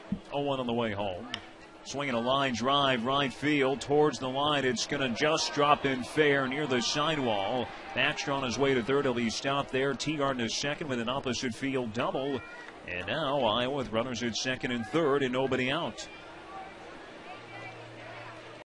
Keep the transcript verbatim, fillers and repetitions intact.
oh one on the way home. Swinging a line drive right field towards the line. It's going to just drop in fair near the sidewall. Baxter on his way to third. He'll be stopped there. Teagarden is second with an opposite field double. And now Iowa with runners at second and third and nobody out.